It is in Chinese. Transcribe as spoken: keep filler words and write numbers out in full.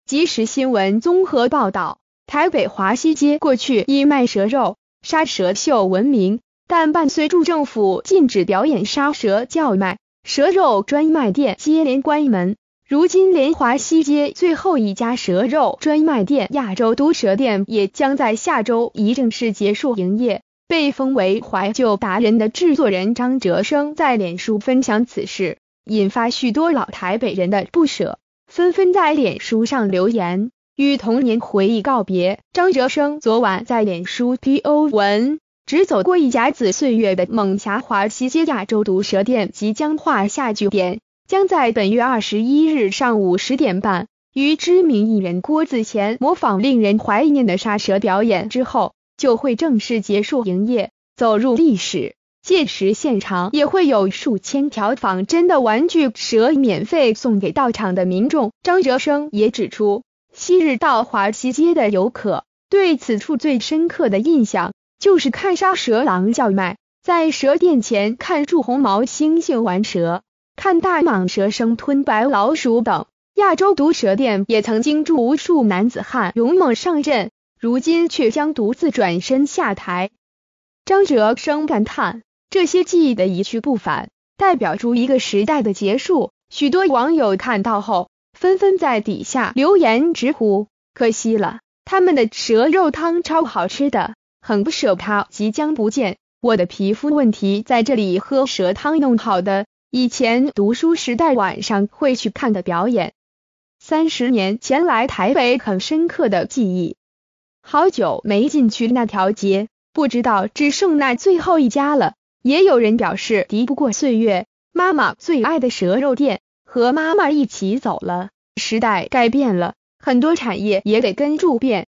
即时新闻综合报道，台北华西街过去以卖蛇肉、杀蛇秀闻名，但伴随住政府禁止表演杀蛇叫卖，蛇肉专卖店接连关门。如今连华西街最后一家蛇肉专卖店亚洲毒蛇店也将在下周一正式结束营业。被封为怀旧达人的制作人张哲生在脸书分享此事，引发许多老台北人的不舍，纷纷在脸书上留言，与童年回忆告别。张哲生昨晚在脸书 P O 文，只走过一甲子岁月的猛侠华西街亚洲毒蛇店即将画下句点，将在本月二十一日上午十点半，于知名艺人郭子乾模仿令人怀念的杀蛇表演之后，就会正式结束营业，走入历史。届时现场也会有数千条仿真的玩具蛇免费送给到场的民众。张哲生也指出，昔日到华西街的游客对此处最深刻的印象就是看杀蛇郎叫卖，在蛇店前看住红毛猩猩玩蛇，看大蟒蛇生吞白老鼠等。亚洲毒蛇店也曾经助无数男子汉勇猛上阵，如今却将独自转身下台。张哲生感叹，这些记忆的一去不返，代表出一个时代的结束。许多网友看到后，纷纷在底下留言直呼，可惜了，他们的蛇肉汤超好吃的，很不舍它即将不见。我的皮肤问题在这里喝蛇汤弄好的，以前读书时代晚上会去看的表演。三十年前来台北很深刻的记忆，好久没进去那条街，不知道只剩那最后一家了。也有人表示敌不过岁月，妈妈最爱的蛇肉店和妈妈一起走了。时代改变了，很多产业也得跟住变。